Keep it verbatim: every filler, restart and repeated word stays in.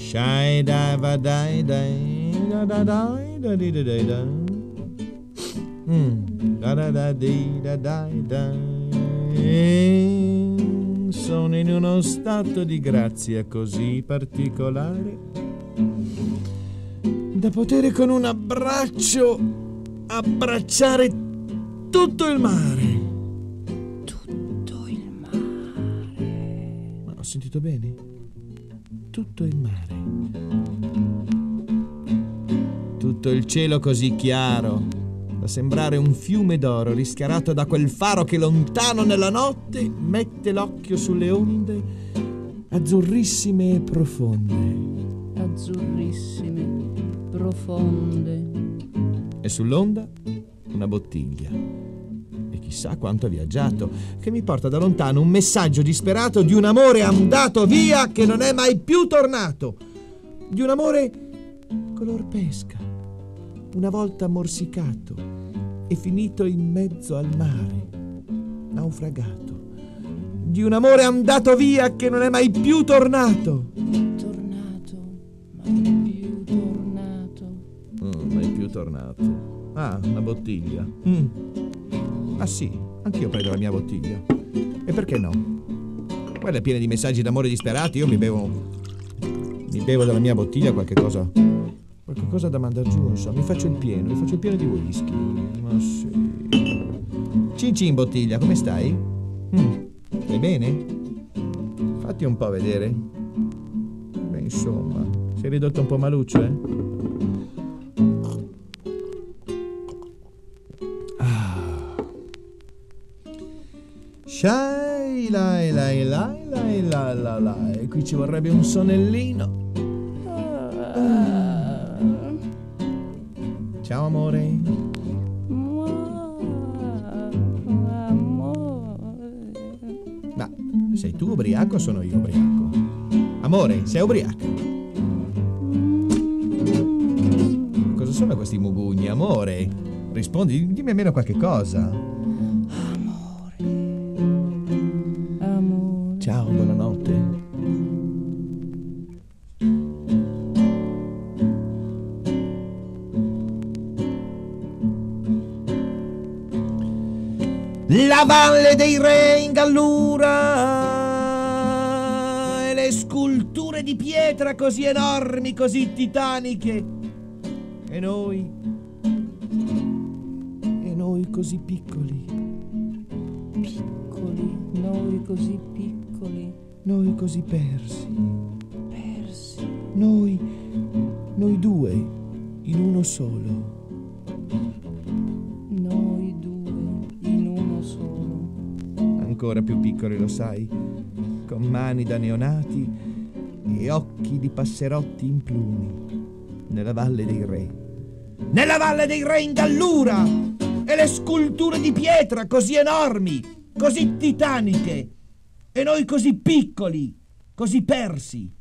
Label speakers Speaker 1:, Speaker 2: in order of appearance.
Speaker 1: Shai da va dai dai da da dai da di da dai da. Da da da di da dai dai. Sono in uno stato di grazia così particolare da poter con un abbraccio abbracciare tutto il mare.
Speaker 2: Tutto il mare.
Speaker 1: Ma ho sentito bene? Tutto il mare. Tutto il cielo così chiaro da sembrare un fiume d'oro rischiarato da quel faro che lontano nella notte mette l'occhio sulle onde azzurrissime e profonde.
Speaker 2: Azzurrissime, profonde.
Speaker 1: E sull'onda una bottiglia. E chissà quanto ha viaggiato, che mi porta da lontano un messaggio disperato di un amore andato via che non è mai più tornato. Di un amore color pesca, una volta morsicato e finito in mezzo al mare, naufragato. Di un amore andato via che non è mai più tornato.
Speaker 2: Tornato, mai più tornato.
Speaker 1: Oh, mai più tornato. Ah, una bottiglia. Mm. Ah sì, anch'io prendo la mia bottiglia. E perché no? Quella è piena di messaggi d'amore disperati. Io mi bevo Mi bevo dalla mia bottiglia qualche cosa Qualche cosa da mandar giù, insomma. Mi faccio il pieno, mi faccio il pieno di whisky. Ma sì. Cin cin bottiglia, come stai? Mm. Stai bene? Fatti un po' vedere. Beh, insomma, sei ridotto un po' maluccio, eh? Ah. Shai lai lai lai lai la la la. E qui ci vorrebbe un sonnellino. Ciao amore. Ma sei tu ubriaco o sono io ubriaco? Amore, sei ubriaco? Cosa sono questi mugugni, amore? Rispondi, dimmi almeno qualche cosa.
Speaker 2: Amore. Amore.
Speaker 1: Ciao, buonanotte. La valle dei re in Gallura e le sculture di pietra così enormi, così titaniche. E noi, e noi così piccoli.
Speaker 2: Piccoli, noi così piccoli.
Speaker 1: Noi così persi.
Speaker 2: Persi.
Speaker 1: Noi, noi due, in uno solo.
Speaker 2: Noi due, in uno solo.
Speaker 1: Ancora più piccoli, lo sai, con mani da neonati e occhi di passerotti in plumi, nella Valle dei Re. Nella Valle dei Re in Gallura! E le sculture di pietra così enormi, così titaniche, e noi così piccoli, così persi.